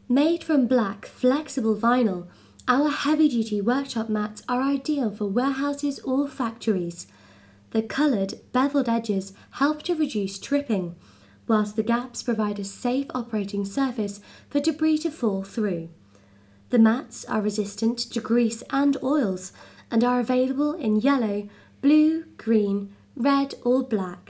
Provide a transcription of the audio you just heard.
Made from black, flexible vinyl, our heavy-duty workshop mats are ideal for warehouses or factories. The coloured, beveled edges help to reduce tripping, whilst the gaps provide a safe operating surface for debris to fall through. The mats are resistant to grease and oils and are available in yellow, blue, green, red or black.